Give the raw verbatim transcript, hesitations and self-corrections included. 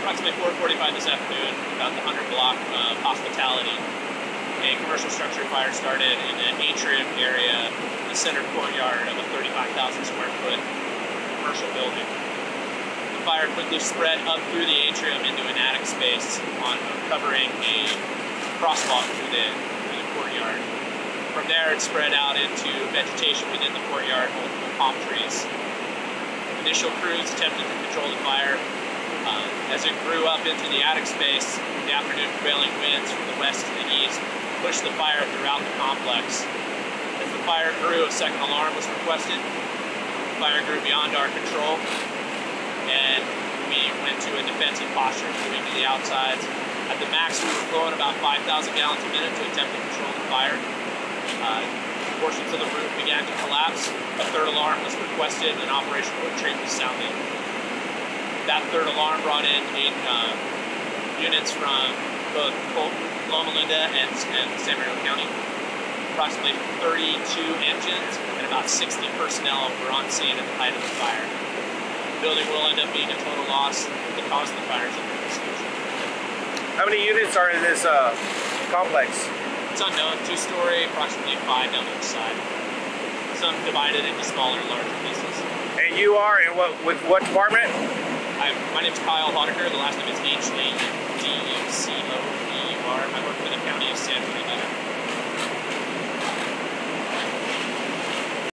approximately four forty-five this afternoon, about the one hundred block of hospitality. A commercial structure fire started in an atrium area, the center courtyard of a thirty-five thousand square foot commercial building. The fire quickly spread up through the atrium into an attic space, on covering a crosswalk through the, through the courtyard. From there, it spread out into vegetation within the courtyard, multiple palm trees. Initial crews attempted to control the fire. Uh, as it grew up into the attic space, the afternoon prevailing winds from the west to the east pushed the fire throughout the complex. As the fire grew, a second alarm was requested. The fire grew beyond our control, and we went to a defensive posture, moving to the outsides. At the max, we were flowing about five thousand gallons a minute to attempt to control the fire. Uh, portions of the roof began to collapse. A third alarm was requested, and operational retreat was sounded. That third alarm brought in eight uh, units from both Colton, Loma Linda, and, and San Bernardino County. Approximately thirty-two engines and about sixty personnel were on scene at the height of the fire. The building will end up being a total loss. The cause of the fire is under investigation. How many units are in this uh, complex? It's unknown. Two-story, approximately five down each side. Some divided into smaller and larger pieces. And you are in what with what department? I, my name is Kyle Hodecker. The last name is H A D U C O E U R. I work for the County of San Bernardino.